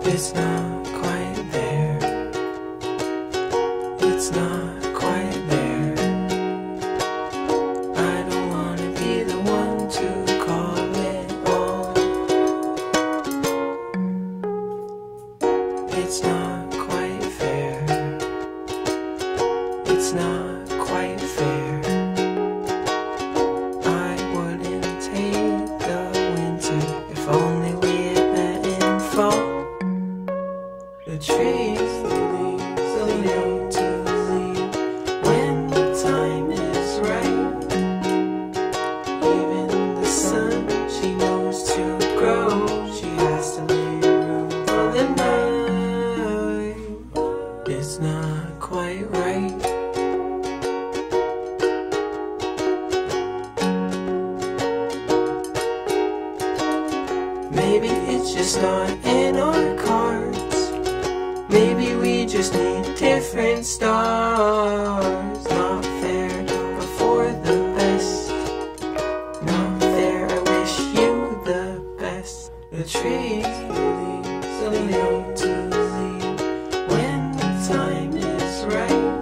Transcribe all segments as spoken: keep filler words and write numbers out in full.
It's not quite there. It's not quite there. I don't wanna be the one to call it all. It's not quite fair. It's not quite fair. I wouldn't take the winter if only we had met in fall. The trees, the leaves, the need to leave when the time is right. Even the sun, she knows to grow. She has to leave room for the night. It's not quite right. Maybe it's just not in our cards. Maybe we just need different stars. Not fair, but for the best. Not fair, I wish you the best. The trees, the leaves, the need to leave when the time is right.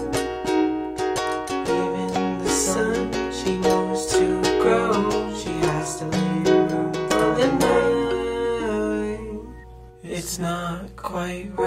Even the sun, she knows to grow. She has to leave room for the night. It's not quite right.